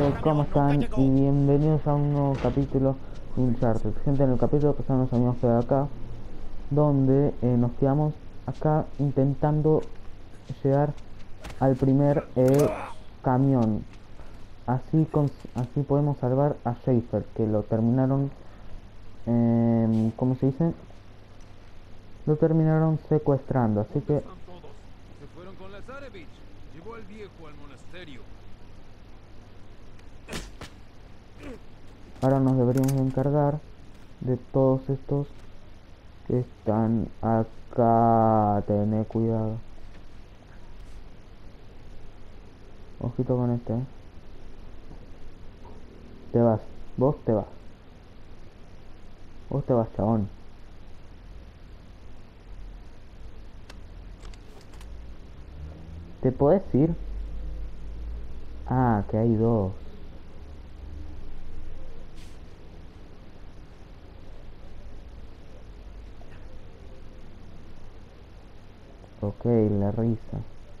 ¿Cómo están? Y bienvenidos a un nuevo capítulo de Uncharted. Gente, en el capítulo pasado nos habíamos quedado acá, donde nos quedamos acá intentando llegar al primer camión. Así podemos salvar a Schaefer, que lo terminaron, ¿cómo se dice? Lo terminaron secuestrando, así que... Están todos. Se fueron con Lazarevich. Llevó al viejo al monasterio. ahora nos deberíamos encargar de todos estos que están acá. Tené cuidado. Ojito con este, Te vas. Vos te vas. Vos te vas, chabón. ¿Te podés ir? Ah, que hay dos. Ok, la risa.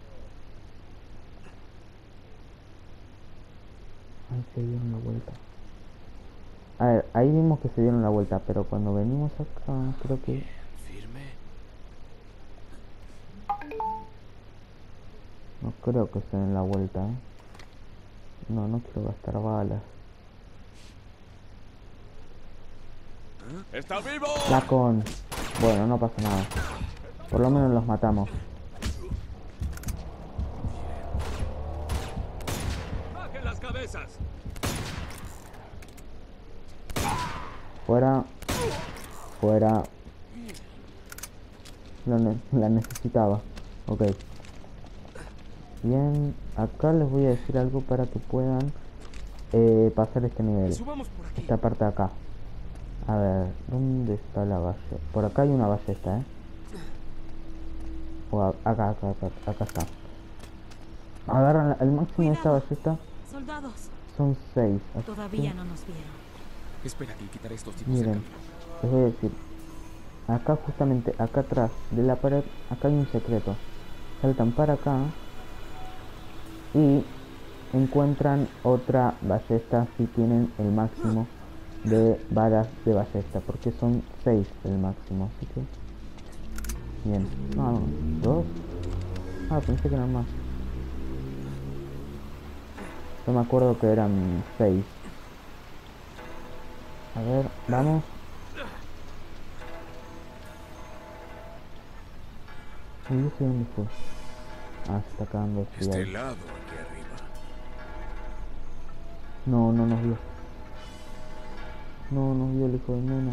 Ahí se dieron la vuelta. A ver, ahí vimos que se dieron la vuelta, pero cuando venimos acá, creo que... Firme. No creo que se den la vuelta, No, no quiero gastar balas. ¡Está vivo! La con... Bueno, no pasa nada. Por lo menos los matamos. ¡Bajen las cabezas! Fuera. Fuera. La necesitaba. Ok. Bien. Acá les voy a decir algo para que puedan pasar este nivel. Subamos por aquí. Esta parte de acá. A ver, ¿dónde está la ballesta? Por acá hay una ballesta, O acá está. Agarran el máximo de esta ballesta. Soldados. Son 6. Todavía no nos vieron. Espera que quitaré estos tipos Miren, del camino. les voy a decir. Acá justamente, acá atrás de la pared, acá hay un secreto. Saltan para acá y encuentran otra ballesta si tienen el máximo de balas de ballesta, porque son 6 el máximo, así que... Bien. No, 2. Ah, pensé que eran más. Yo me acuerdo que eran 6. A ver, vamos. ¿Y ese dónde fue? Ah, se está acabando de Este estudiar. lado, aquí arriba. No, no nos vio. No nos vio el hijo de Nuna.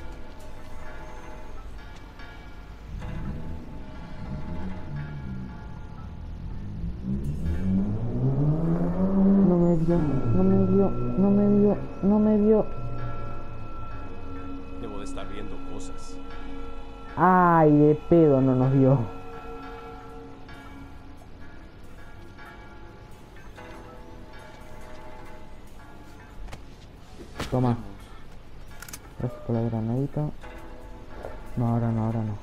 No me vio, no me vio, no me vio, no me vio. Debo de estar viendo cosas. Ay, de pedo no nos vio. Toma. Gracias por la granadita. No, ahora no, ahora no.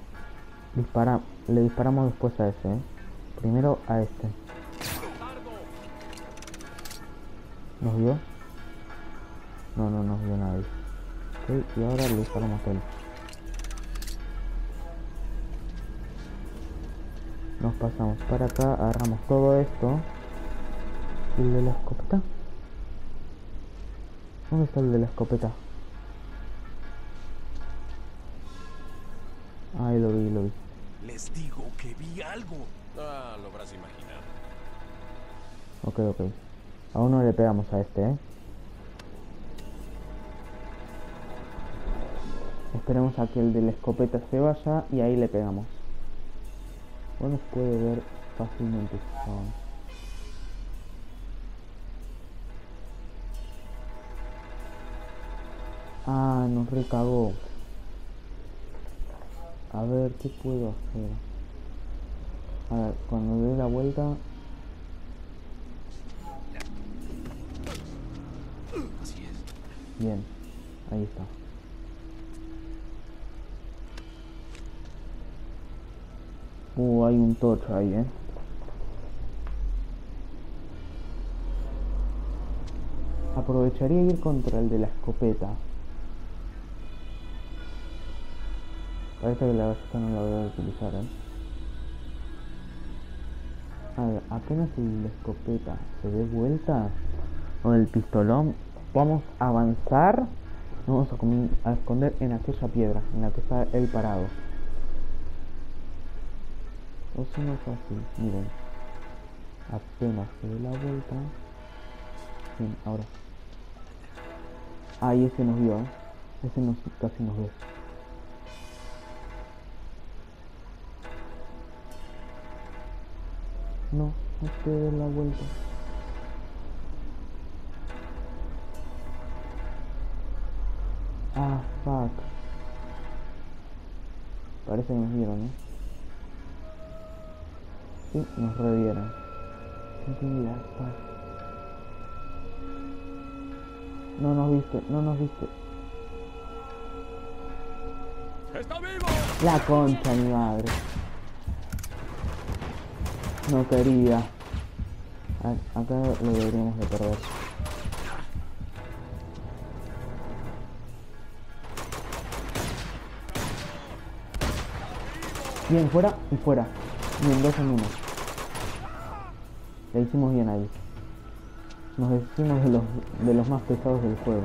Le disparamos después a ese, Primero a este. ¿Nos vio? No, no nos vio nadie. Ok, y ahora le disparamos a él. Nos pasamos para acá, agarramos todo esto. ¿Y el de la escopeta? ¿Dónde está el de la escopeta? Ahí lo vi, lo vi. Les digo que vi algo. Ah, lo habrás imaginado. Ok, ok. Aún no le pegamos a este, Esperemos a que el de la escopeta se vaya y ahí le pegamos. Bueno, puede ver fácilmente. Ah, nos recagó. A ver, ¿qué puedo hacer? A ver, cuando dé la vuelta... Así es. Bien, ahí está. Hay un tocho ahí, aprovecharía ir contra el de la escopeta. Parece que la ballesta no la voy a utilizar, A ver, apenas el de escopeta se dé vuelta, o el pistolón, vamos a avanzar. Nos vamos a esconder en aquella piedra en la que está él parado. Eso no es fácil, miren. Apenas se dé la vuelta. Bien, ahora. Ahí ese nos vio, ese casi nos ve. No, no se dé la vuelta. Ah, fuck. Parece que nos vieron, Sí, nos revieron. No tiene la paz. No nos viste, no nos viste. ¡Está vivo! La concha, mi madre. No quería. Acá lo deberíamos de perder. Bien, fuera y fuera. Bien, 2 en 1. Le hicimos bien ahí. Nos hicimos de los más pesados del juego.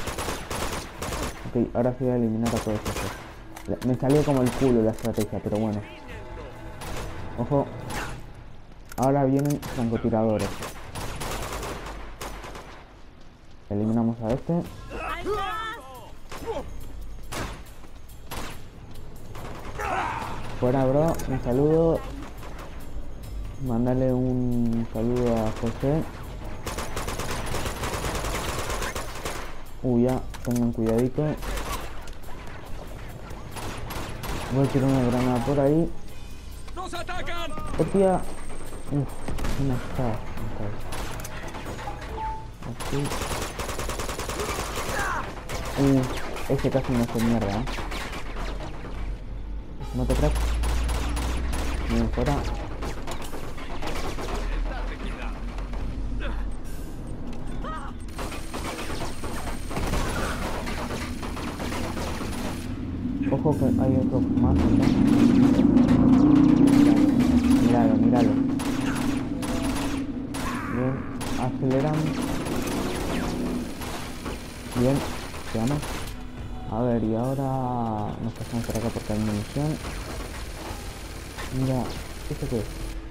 Ok, ahora sí voy a eliminar a todos estos. Me salió como el culo la estrategia, pero bueno. Ojo. Ahora vienen francotiradores. Eliminamos a este. Fuera, bro, un saludo. Mándale un saludo a José. Ya, tengan cuidadito. Voy a tirar una granada por ahí. ¡Nos atacan! Hostia. Una espada. Así. Ese casi me hace mierda, Mata crack. Bien, fuera. Ojo que hay otro más acá. Míralo, míralo. Bien, aceleran. Bien, quedamos. A ver, y ahora nos pasamos por acá porque hay munición. Mira, ¿esto qué es?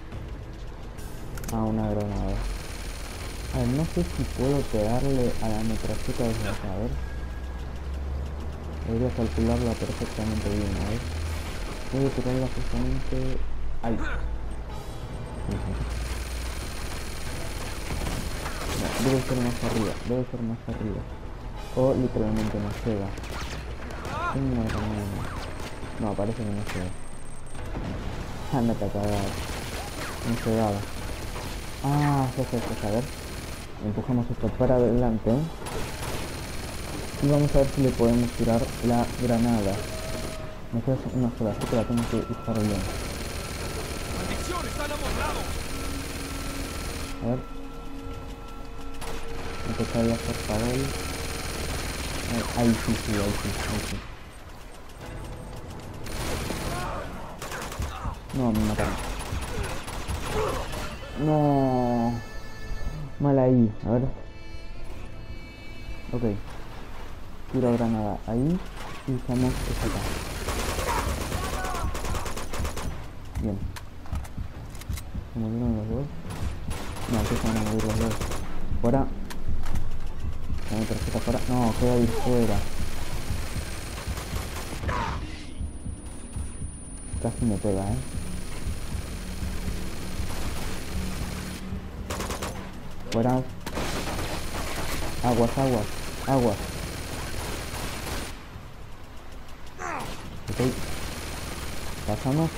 Ah, una granada. A ver, no sé si puedo pegarle a la metralleta desde acá, a ver. Debería calcularla perfectamente bien, a ver. Voy a tirarla justamente ahí. No, debe ser más arriba, debe ser más arriba. O literalmente no llega. No, parece que no llega. Ándate a cagar. No llegaba. A ver. Empujamos esto para adelante. Y vamos a ver si le podemos tirar la granada. Me queda una sola, así que la tengo que usar bien. ¡Maldición! ¡Están amontonados! A ver. Empezaría a hacer farol. Ahí sí. No, me mataron. No. Mal ahí, a ver. Ok. Tiro granada ahí y usamos esta acá. Bien. ¿Se murieron los dos? No, aquí se van a morir los dos. Fuera. La tarjeta fuera. No, queda ir fuera. Casi me pega, Fuera. Aguas. Ok. Pasamos.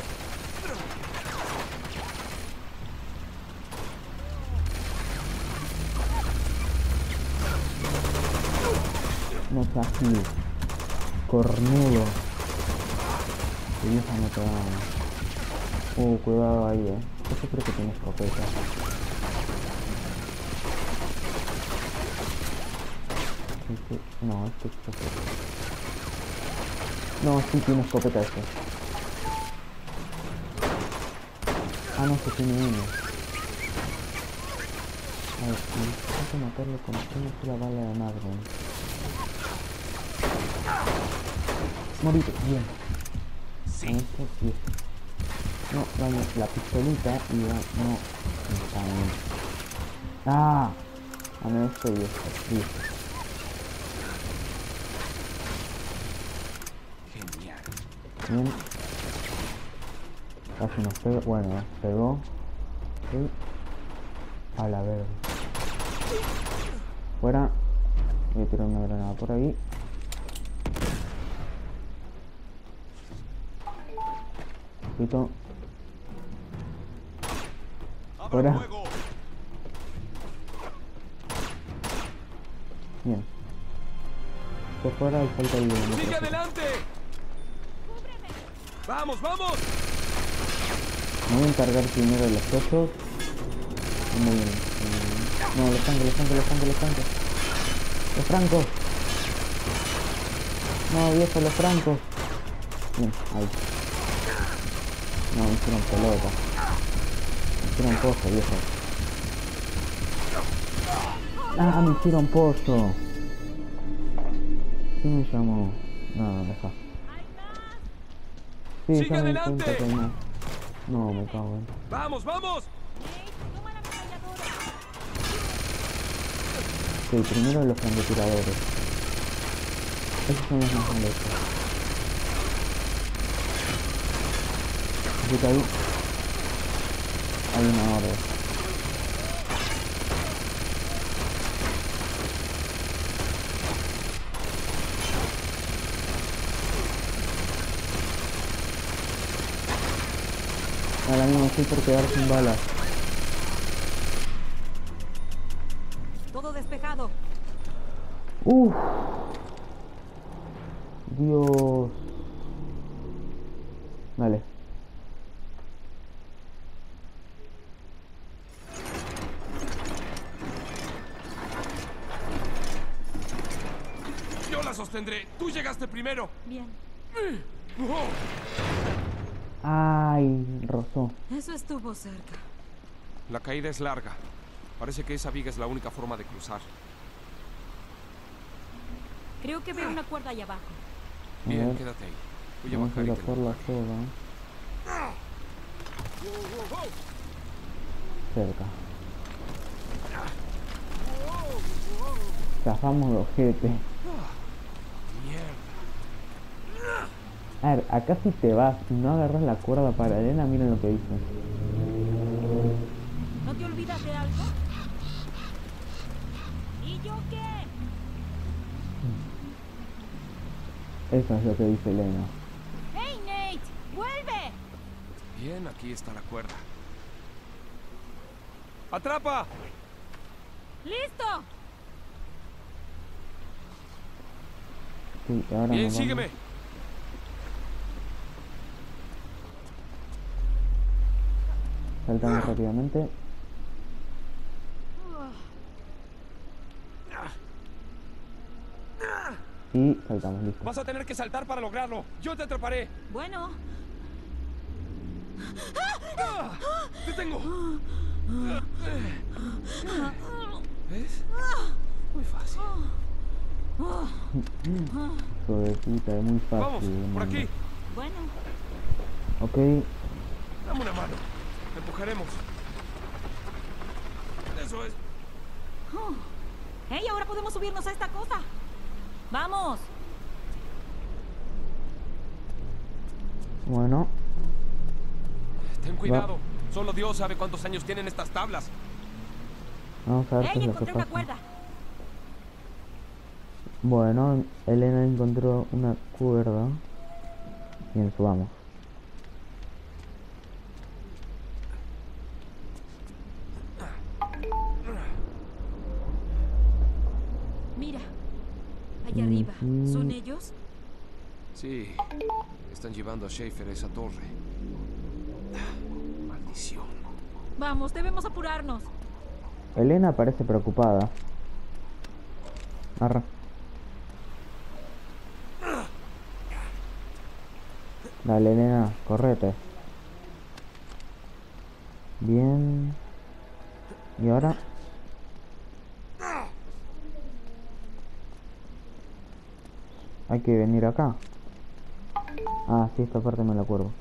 No está así. Cornudo. Que vieja no te da. Cuidado ahí, Yo creo que tiene escopeta. No, este es escopeta. No, sí tiene escopeta este. Ah, no, que tiene uno. A ver, tengo que matarlo con una bala de Magnum. Morite, bien. Sí. Con esto, bien. No, vaya, la pistolita y va, no. Está bien. Ah, a mí esto y esto, sí. Genial. Bien. Casi nos pegó, bueno, pegó. Sí. A la verde. Fuera. Voy a tirar una granada por ahí. Poquito. Fuera. Bien. Por fuera y falta el uno. ¡Sigue adelante! ¡Vamos, vamos! Me voy a encargar primero de los cochos. Muy bien. No, los francos. Los francos. No, viejo, los francos. Bien, ahí. No, me hicieron pelota. Me hicieron pozo, viejo. Ah, me hicieron pozo. ¿Quién me llamó? No, deja. Sí, ¡Sigue ya me di adelante! cuenta que no. No, me cago en. ¡Vamos, vamos! Sí, primero los francotiradores. Esos son los más molestos. Así que ahí hay una orden. Ahora mismo estoy por quedar sin balas. Todo despejado. Uff. Dios. Vale. Yo la sostendré. Tú llegaste primero. Bien. ¡Oh! Ay, rozó. Eso estuvo cerca. La caída es larga. Parece que esa viga es la única forma de cruzar. Creo que veo una cuerda allá abajo. A Bien, ver, quédate ahí. Voy a vamos a bajar ir y a te por lo la bajo. soga. Cerca. Zafamos los ojete. Mierda. A ver, acá si te vas y no agarras la cuerda paralela, miren lo que dice. ¿No te olvidas de algo? ¿Y yo qué? Eso es lo que dice Elena. ¡Hey, Nate! ¡Vuelve! Bien, aquí está la cuerda. ¡Atrapa! ¡Listo! Sí, ahora Bien, nos vamos. sígueme. Saltamos rápidamente. Y saltamos, listo. Vas a tener que saltar para lograrlo. Yo te atraparé. Bueno, ¡Ah! ¡Te tengo! ¿Ves? Muy fácil. Suavecita, es muy fácil. Vamos, por aquí. bueno. Ok, Dame una mano. Te empujaremos. Eso es. ¡Hey! Ahora podemos subirnos a esta cosa. ¡Vamos! bueno. Ten cuidado. Solo Dios sabe cuántos años tienen estas tablas. Vamos a ver qué ¡Hey! es lo que Encontré una pasa. cuerda. Bueno, Elena encontró una cuerda. Bien, subamos. Mira. Allá arriba. Ujú. ¿Son ellos? Sí. Están llevando a Schaefer a esa torre. Maldición. Vamos, debemos apurarnos. Elena parece preocupada. Arra. Dale, nena, correte. Bien. ¿Y ahora? Hay que venir acá. Ah, sí, esta parte me la acuerdo.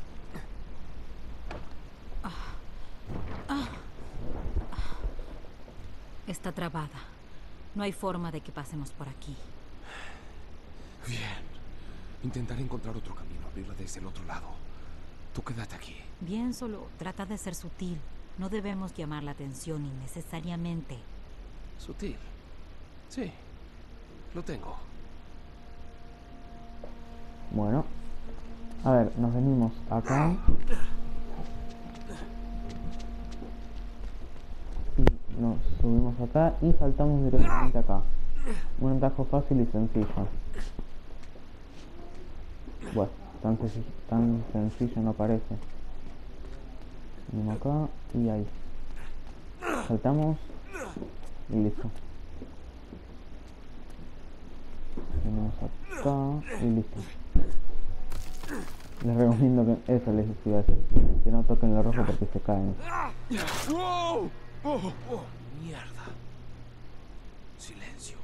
Está trabada. No hay forma de que pasemos por aquí. Bien. Intentaré encontrar otro camino, abrirla desde el otro lado. Tú quédate aquí. Bien, solo trata de ser sutil. No debemos llamar la atención innecesariamente. Sutil. Sí. Lo tengo. Bueno. A ver, nos venimos acá. Y nos subimos acá y saltamos directamente acá. Un atajo fácil y sencillo. Bueno, tan sencillo no parece. Venimos acá y ahí. Saltamos y listo. Venimos acá y listo. Les recomiendo que eso les iba a decir, que no toquen lo rojo porque se caen. ¡Wow! ¡Oh! ¡Mierda! Silencio.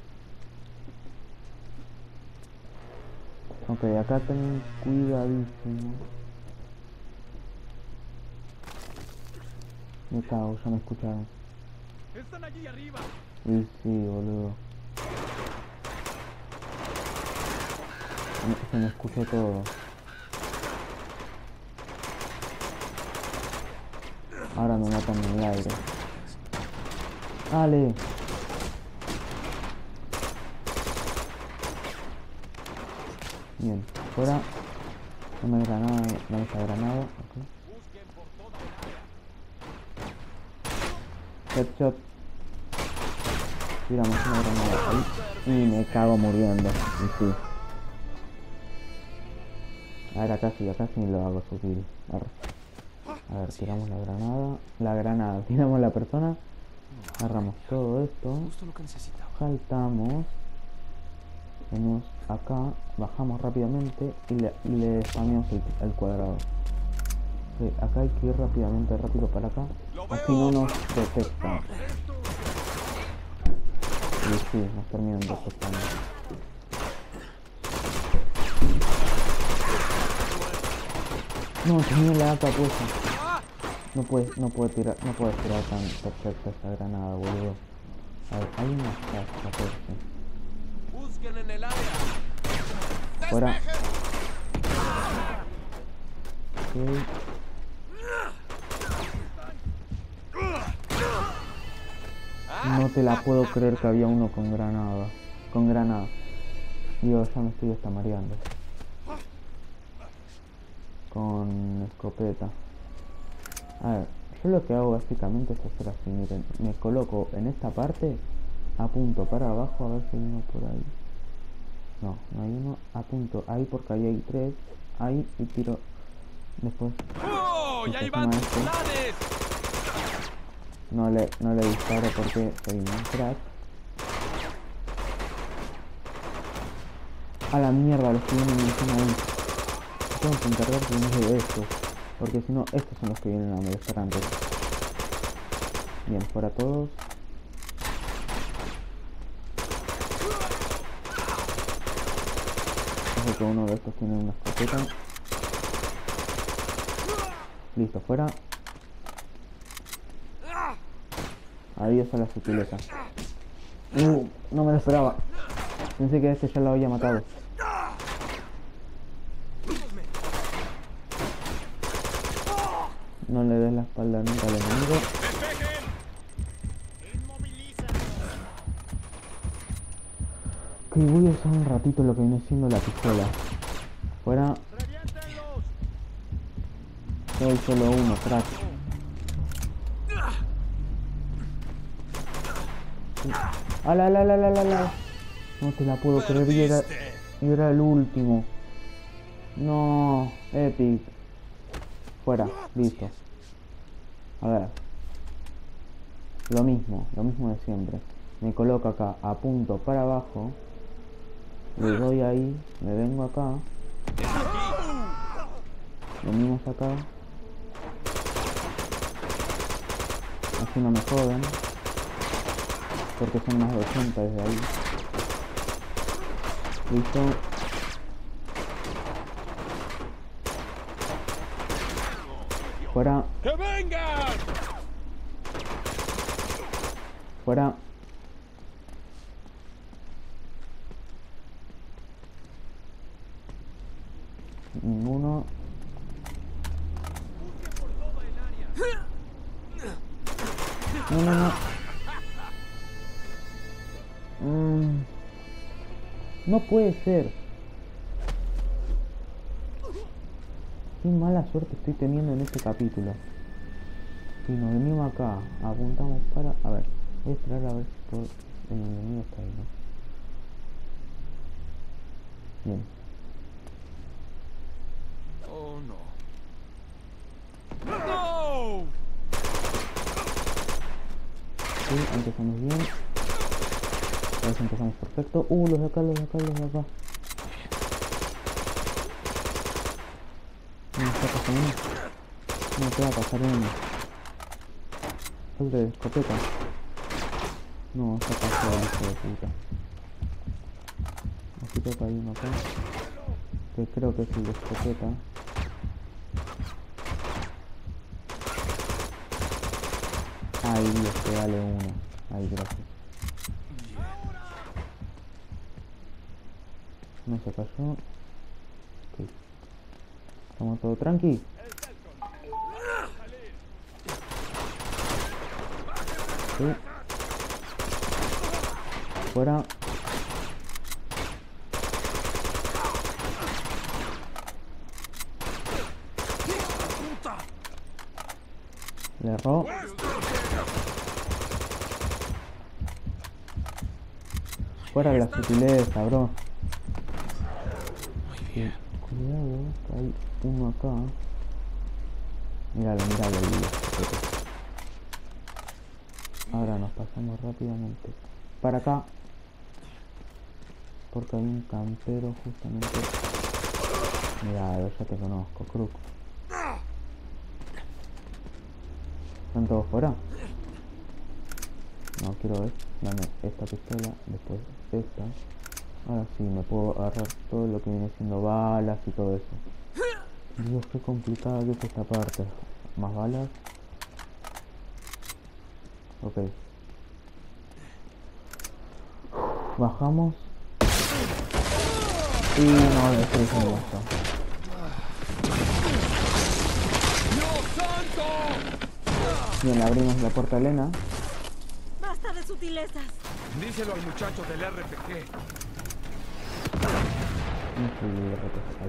Ok, acá ten cuidadísimo. Me cago, ya me escucharon. ¡Están allí arriba! Y sí, boludo. Se me escuchó todo. Ahora me matan en el aire. ¡Dale! Bien, fuera. Dame granada, dame esa granada. Okay. Headshot. Tiramos una granada ahí. Y me cago muriendo. Y sí. A ver, acá sí lo hago sutil. A ver, tiramos la granada, tiramos la persona, agarramos todo esto, Justo lo que necesitaba. saltamos, venimos acá, bajamos rápidamente y le spameamos el cuadrado. Sí, acá hay que ir rápido para acá, así no nos detectan. Y sí, nos terminan detectando. No, tenía la AK puesta. No puedo tirar tan perfecta esa granada, boludo. A ver, hay una casa, ¡Busquen en el área! fuera. Ok. No te la puedo creer que había uno con granada. Dios, ya me estoy hasta mareando. Con escopeta. A ver, yo lo que hago básicamente es hacer así, miren, me coloco en esta parte, apunto para abajo a ver si hay uno por ahí. No hay uno, apunto ahí porque ahí hay tres, ahí y tiro después. ¡Oh! ¡Ya iban tus planes! No le disparo porque soy un crack. A la mierda, los que vienen encima ahí. Tengo que encargar primero de estos, porque si no, estos son los que vienen a molestar antes. Bien, fuera todos. Ojo que uno de estos tiene una escopeta. Listo, fuera. Adiós a la sutileza. No me lo esperaba. Pensé que este ya lo había matado. No le des la espalda nunca al enemigo. Ok, voy a usar un ratito lo que viene siendo la pistola. Fuera. Soy solo uno, crack. ¡Ala! No te la puedo creer, y era el último. No, epic. Fuera, listo. A ver. Lo mismo de siempre. Me coloco acá, apunto para abajo. Le doy ahí, me vengo acá. Venimos acá. Así no me joden. Porque son más de 80 desde ahí. Listo. Fuera. ¡Que vengan! Fuera. Ninguno. No, no, no. No puede ser. Qué mala suerte estoy teniendo en este capítulo. Si nos venimos acá, apuntamos para... A ver, voy a esperar a ver si todo el enemigo está ahí, ¿no? Bien. Oh, no. ¡No! Sí, empezamos bien. A ver si empezamos perfecto. Los de acá, los de acá, los de acá. No me está pasando uno. No te va a pasar uno. El de escopeta. No, se pasó el hijo de puta. Aquí toca hay uno acá. Que creo que es el de escopeta. Ay, Dios, que dale uno. Ay, gracias. No se cayó. Ok. Estamos todo tranqui. Sí. Fuera. Le erró. Fuera la sutileza, bro. Muy bien. Cuidado, que hay uno acá. Míralo, míralo. Ahora nos pasamos rápidamente para acá. Porque hay un campero justamente. Mira, ya te conozco, Crook. ¿Están todos fuera? No, quiero ver. Dame esta pistola, después esta. Ahora sí, me puedo agarrar todo lo que viene siendo balas y todo eso. Dios, qué complicada que es esta parte. Más balas. Ok. Bajamos. Y no, estoy diciendo esto. Bien, abrimos la puerta a Elena. ¡Basta de sutilezas! Díselo al muchacho del RPG. No soy de RPG,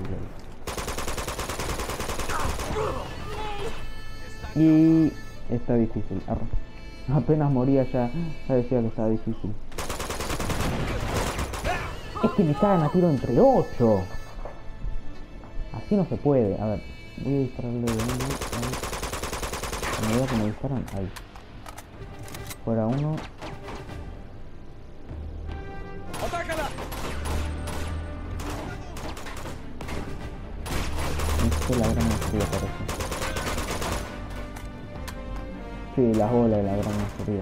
ahí. Y está difícil. Apenas moría ya decía que estaba difícil. Es que me cagan a tiro entre 8. Así no se puede. A ver, voy a dispararle de uno. A medida que me disparan, ahí. Fuera uno. ¡Atácala! Esto es la gran mayoría, parece. Sí, las bolas de la gran mayoría.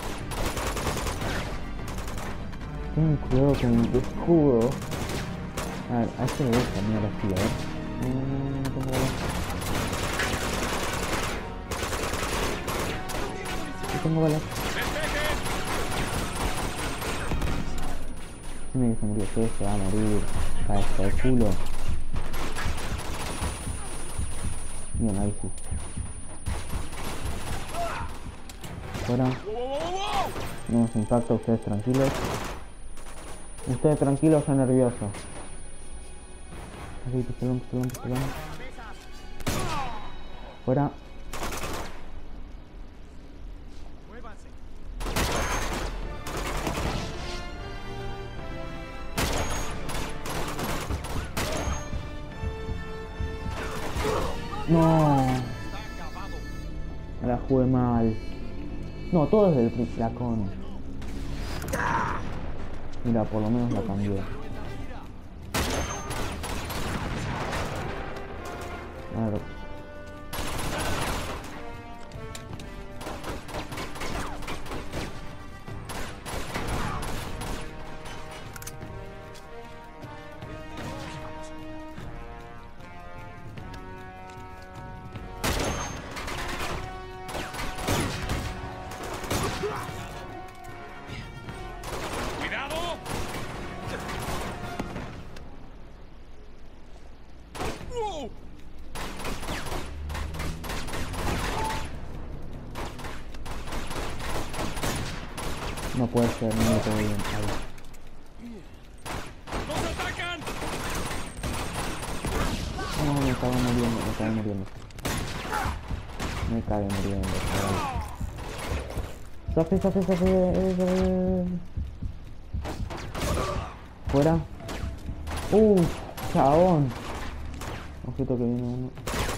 Ten cuidado con el escudo. A ver, a este le voy a cambiar así, a ver. No tengo balas. No tengo balas. Dime que se murió, todo se va a morir. Cabeza de culo. Bien, ahí sí. Fuera. Tenemos impacto, ustedes tranquilos. Ustedes tranquilos, ya nerviosos. Aquí, pistolón. Fuera. No. Me la jugué mal. No, todo es del flacón. Mira, por lo menos la cambié. Claro. No puede ser, no lo tengo bien. Ahí. No, me cago muriendo, me cago muriendo. Me cago muriendo, cabrón. Safe, safe, safe. Fuera. Chabón. Ojito que viene uno.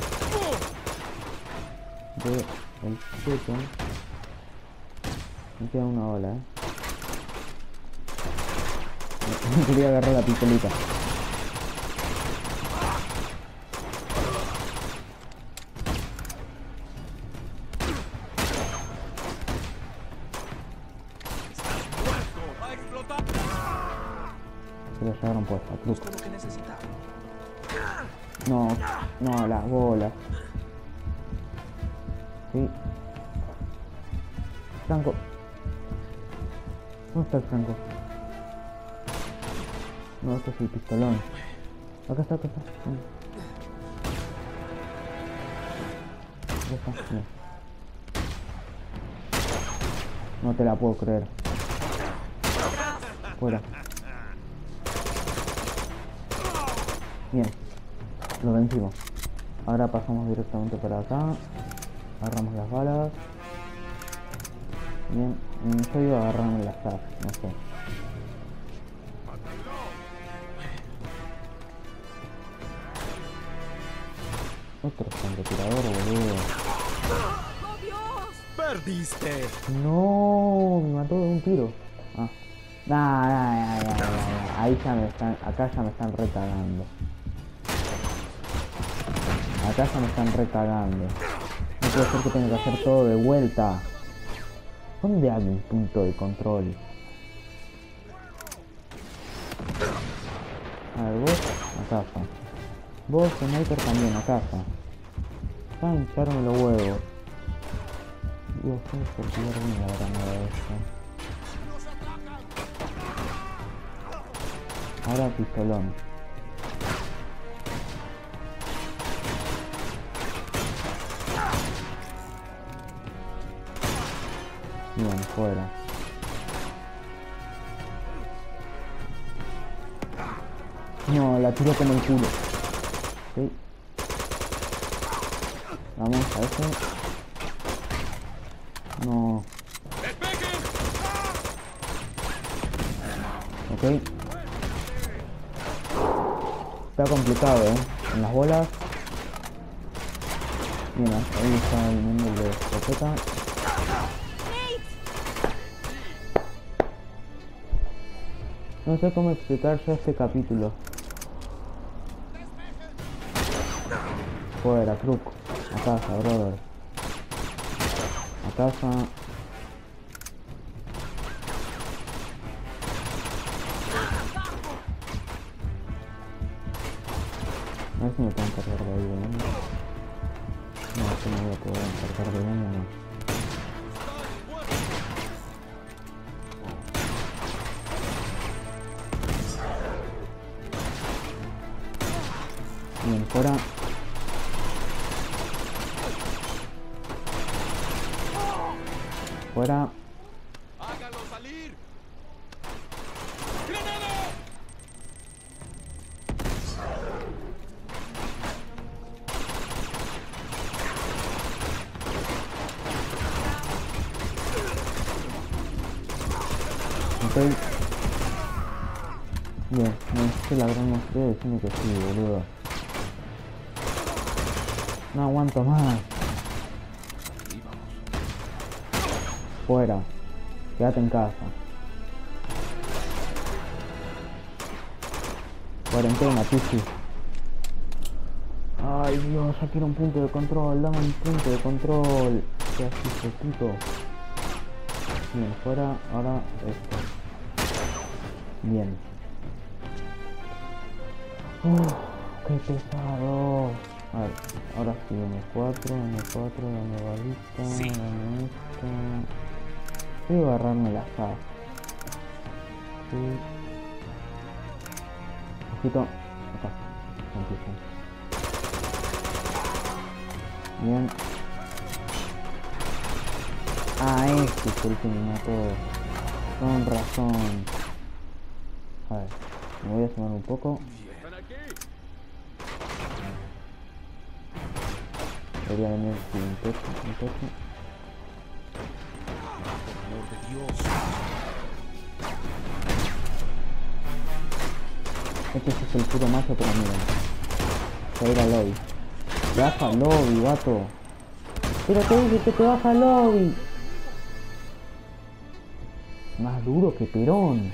De el cheto. Me queda una ola, Quería agarrar la pistolita. Se lo llevaron puesta, truco. No, no, las bolas. Sí. Franco. ¿Dónde está el Franco? No, este es el pistolón. Acá está, acá está. Acá está, no. No te la puedo creer. Fuera. Bien. Lo vencimos. Ahora pasamos directamente para acá. Agarramos las balas. Bien. Yo iba a agarrarme las TAF, no sé. Otro francotirador, boludo. ¡Oh, Dios! ¡Perdiste! No, me mató de un tiro. Ah. Ahí ya me están, acá ya me están recagando. Acá ya me están recagando. No puede ser que tenga que hacer todo de vuelta. ¿Dónde hay un punto de control? A ver, vos, a casa. Vos, sniper también, a casa. Está hincharme los huevos. Dios, tengo que tirar bien la granada de esto. Ahora pistolón. Bien, fuera. No, la tiró como el culo. Sí. Vamos a ese. No. Ok. Está complicado, en las bolas. Mira, ahí está viniendo el de escopeta. No sé cómo explicar ya este capítulo. Fuera, truco. A casa, brother. A casa. A ver si me pueden cargar de ahí, ¿no? No, que no voy a poder cargar de daño, no. Bien, fuera. Fuera. ¡Hágalo salir! ¡Granada! Ok. Bien, no sé la gran maestría diciendo que sí, boludo. No aguanto más. Fuera. Quédate en casa. Cuarentena, pichi. Ay Dios, ya quiero un punto de control, dame un punto de control. ¿Qué haces, puto? Bien, fuera, ahora esto. Bien. Qué pesado. A ver, ahora sí, M4, dame balista, Sí. dame esto. Voy a agarrarme la sal. Sí. Ojito. Acá. Empieza. Bien. Ah, este es el que me mató. Con razón. A ver, me voy a sumar un poco. ¡Están aquí! Debería venir un techo, un techo. Por amor de Dios. Este sí es el puro mazo, pero miren. Se va a ir al lobby. Te baja al lobby, vato. Pero te dije que te baja al lobby. Más duro que Perón.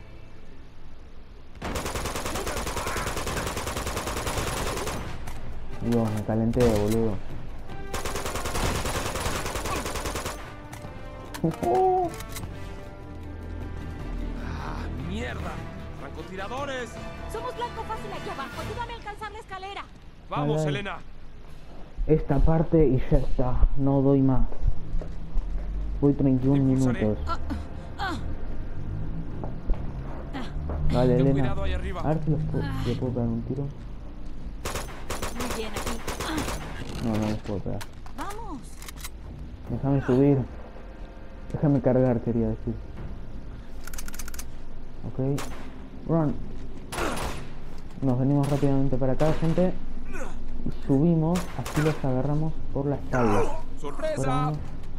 Dios, me calenté, boludo. ¡Ah, mierda! ¡Francotiradores! Somos blanco fácil aquí abajo. Ayúdame a alcanzar la escalera. ¡Vamos, Ay, ay. Elena! Esta parte y ya está. No doy más. Voy 31 Impulsaré. minutos. Vale, Ten Elena. cuidado ahí arriba. A ver si le puedo pegar un tiro. Muy bien, aquí. No, no les puedo pegar. Vamos. Déjame subir. Déjame cargar, quería decir. Ok. Run. Nos venimos rápidamente para acá, gente. Y subimos, así los agarramos por la espalda. ¡Sorpresa! Esperamos.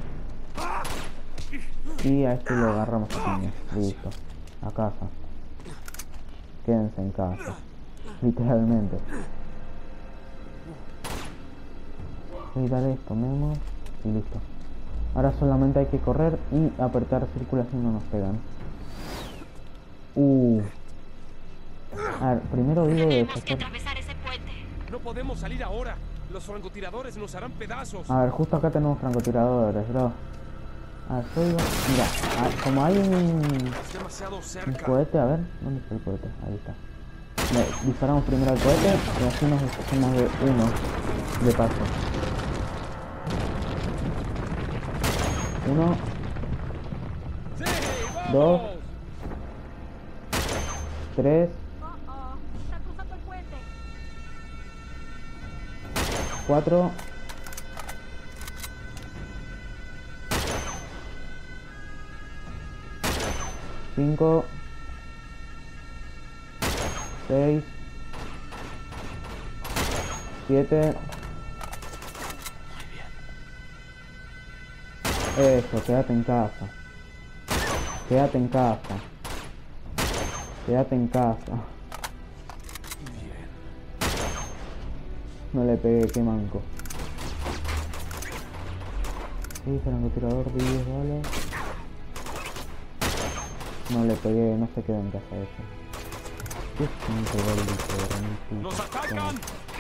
Y a este lo agarramos así. Listo. A casa. Quédense en casa. Literalmente. Y dale, tomemos. Y listo. Ahora solamente hay que correr y apretar círculo si no nos pegan. A ver, primero digo de Tenemos que deshacer. atravesar ese puente. No podemos salir ahora. Los francotiradores nos harán pedazos. A ver, justo acá tenemos francotiradores, bro. A ver, soy... Mira, como hay un Es demasiado Un cerca. cohete, a ver, ¿dónde está el cohete? Ahí está. Disparamos primero al cohete y así nos deshacemos de uno de paso. Uno, ¡Sí! ¡Vamos! Dos. 3, Está cruzando el puente. 4, 5, 6, 7. Eso, quédate en casa. Quédate en casa. Quédate en casa. No le pegué, qué manco. Sí, francotirador de 10 balas. No le pegué, no se quedó en casa ese. Qué cinco gol, ¡Nos atacan!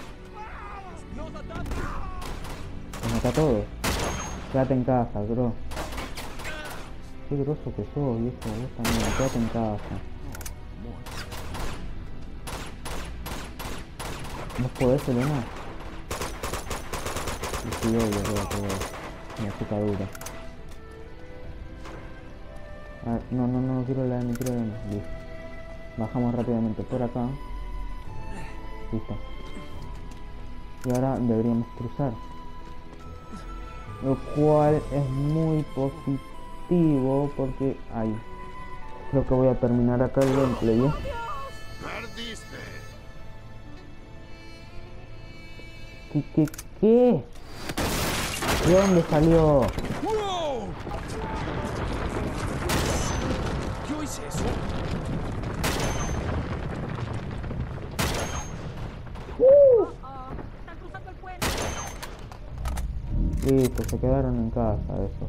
Nos mata a todos. Quédate en casa, bro. Qué grosso que sos, viejo. Vos también, quédate en casa. ¿Vos podés, Elena? Sí, obvio, que me chupa dura. A ver, no quiero la M, quiero la M. Listo. Bajamos rápidamente por acá. Listo. Y ahora deberíamos cruzar. Lo cual es muy positivo porque... Ay. Creo que voy a terminar acá el gameplay, ¿eh? ¡Perdiste! ¿Qué? ¿De dónde salió? ¡Wow! ¿Yo hice eso? Están cruzando el puente. Listo, se quedaron en casa esos.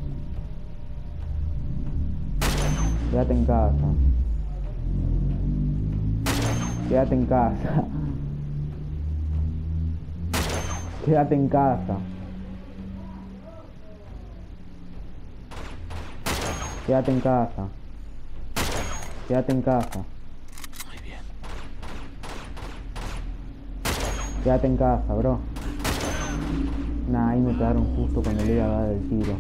Quédate en casa. Quédate en casa. Quédate en casa. Quédate en casa. Quédate en casa. Muy bien. Quédate en casa, bro. Nah, ahí me quedaron justo cuando le iba a dar el tiro.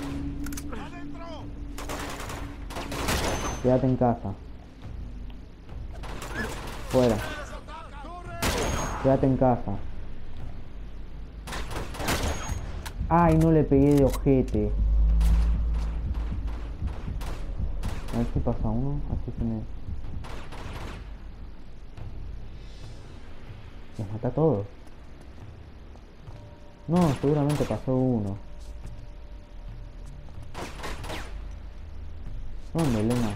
Quédate en casa. Fuera. Quédate en casa. Ay, no le pegué de ojete. A ver si pasa uno. Así se me... ¿Los mata a todos? No, seguramente pasó uno. ¿Dónde, Elena?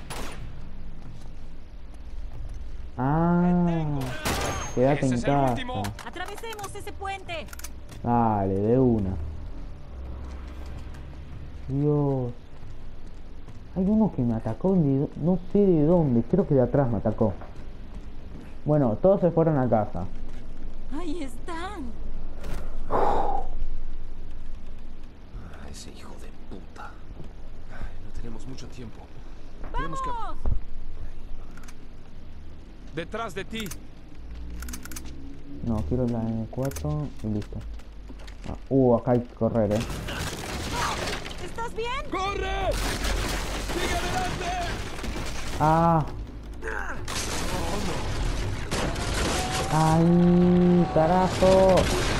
Ah, quédate en casa. ¡Atravesemos ese puente! Dale, de una. Dios. Hay uno que me atacó, no sé de dónde, creo que de atrás me atacó. Bueno, todos se fueron a casa. ¡Ahí están! Ese hijo de puta. No tenemos mucho tiempo. Tenemos que... ¡Vamos! Detrás de ti. No, quiero la M4 y listo. Acá hay que correr, ¿Estás bien? ¡Corre! ¡Sigue adelante! Ah. ¡Ay, carajo!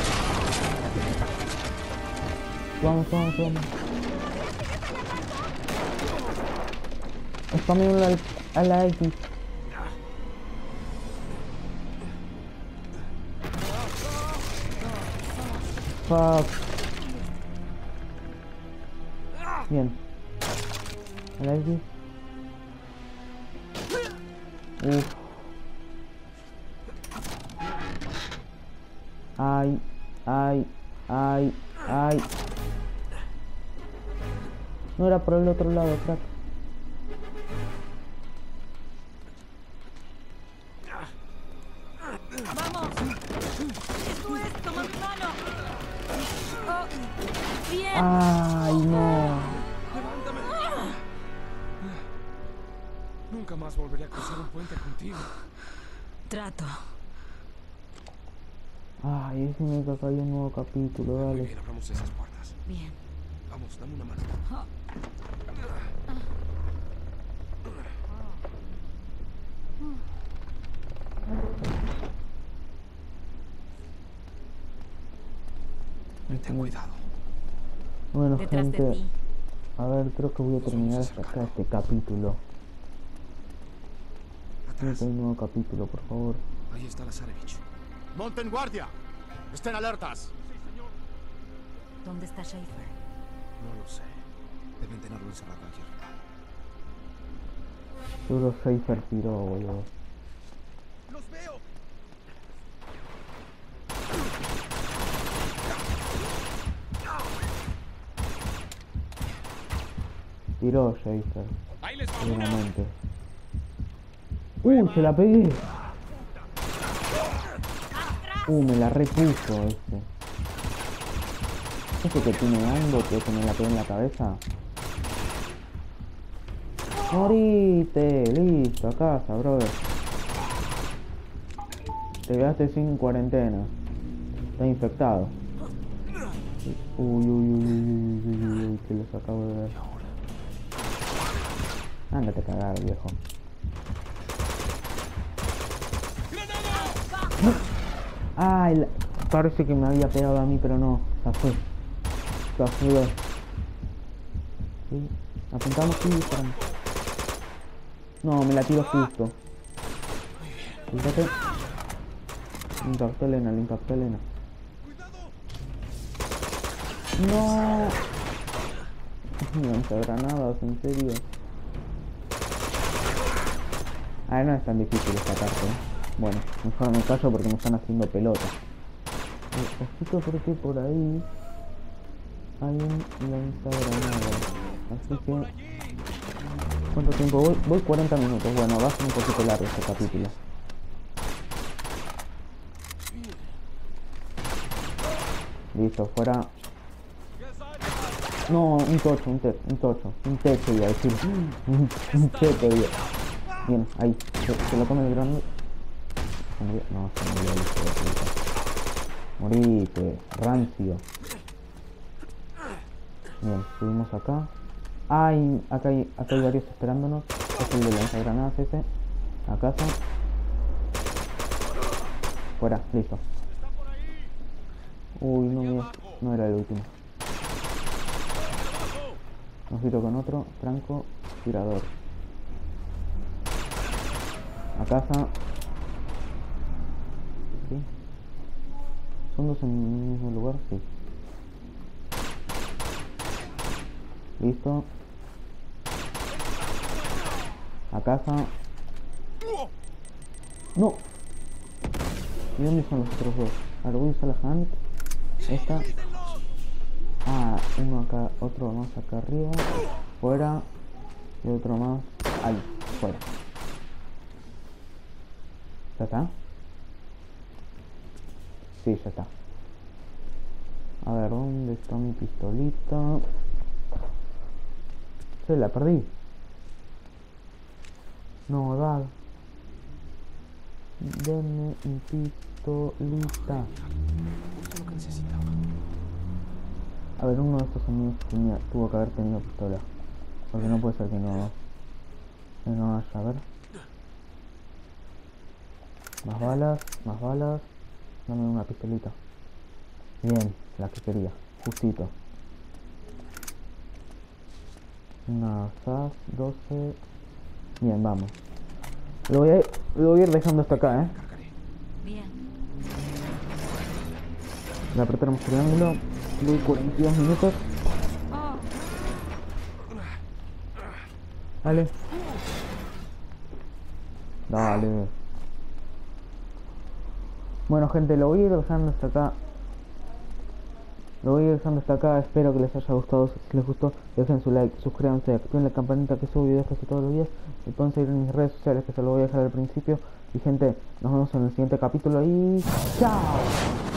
Vamos. Spameo a la X. Fuck. Bien. A la X. Uf. Ay. No era por el otro lado, crack. ¡Vamos! ¡Esto es! ¡Toma mi mano! Oh, ¡bien! Ay, no. ¡Levántame! Nunca más volveré a cruzar un puente contigo. Trato. Ay, es me que acá hay un nuevo capítulo, Muy dale. bien, abramos esas puertas. Bien. Vamos, dame una mano. Ten cuidado. Bueno, Detrás de gente, ti. a ver, creo que voy a Nos terminar vamos hasta acá acercando. este capítulo. Atrás. Un nuevo capítulo, por favor. Ahí está la Zarevich. ¡Monten guardia! ¡Estén alertas! ¿Dónde está Schaefer? No lo sé. Deben tenerlo encerrado ayer. Seguro Schaefer tiró, boludo. ¡Los veo! Tiró Schaefer, Ahí les va una. seguramente. Se la pegué. Me la repuso este. Ese que tiene algo que me la pegó en la cabeza. Morite, listo, a casa, brother. Te quedaste sin cuarentena. Estás infectado. Uy, que los acabo de ver. Ándate a cagar, viejo. Ay, parece que me había pegado a mí, pero no. Zafé. Sí, apuntamos aquí y disparamos. No, me la tiro justo. Fíjate. Le impactó Elena. No. Lanzagranadas, en serio. No es tan difícil esta parte, Bueno, mejor me callo porque me están haciendo pelota. Ojito porque por ahí hay un lanzagranada. Así que... ¿Cuánto tiempo voy? Voy 40 minutos. Bueno, va a ser un poquito largo este capítulo. Listo, fuera. No, un tocho, un techo iba a decir. Un techo, iba. Bien, ahí, se lo come el grande. No, se murió, listo. Morite, rancio. Bien, subimos acá. Ay, acá hay varios esperándonos. Es el de lanzagranadas ese. A casa. Fuera, listo. Uy, no era el último. Nos quito con otro franco tirador. A casa. ¿Sí? ¿Son dos en el mismo lugar? Sí. Listo. A casa. No. ¿Y dónde son los otros dos? Ahora voy a usar la hand. Esta. Ah, uno acá, otro más acá arriba. Fuera. Y otro más ahí, fuera. ¿Ya está? Sí, ya está. A ver, ¿dónde está mi pistolita? Se la perdí. No, da. Denme mi pistolita. Eso es lo que necesitaba. A ver, uno de estos amigos tuvo que haber tenido pistola. Porque no puede ser que no haya. A ver. Más balas. Dame una pistolita. Bien, la que quería. Justito. Una SAS 12. Bien, vamos. Lo voy a ir dejando hasta acá, Bien. Le apretamos triángulo. Voy 42 minutos. Oh, Dale. Bueno, gente, lo voy a ir dejando hasta acá. Espero que les haya gustado. Si les gustó, dejen su like, suscríbanse, activen la campanita, que subo videos casi todos los días. Me pueden seguir en mis redes sociales, que se lo voy a dejar al principio. Y gente, nos vemos en el siguiente capítulo y ¡chao!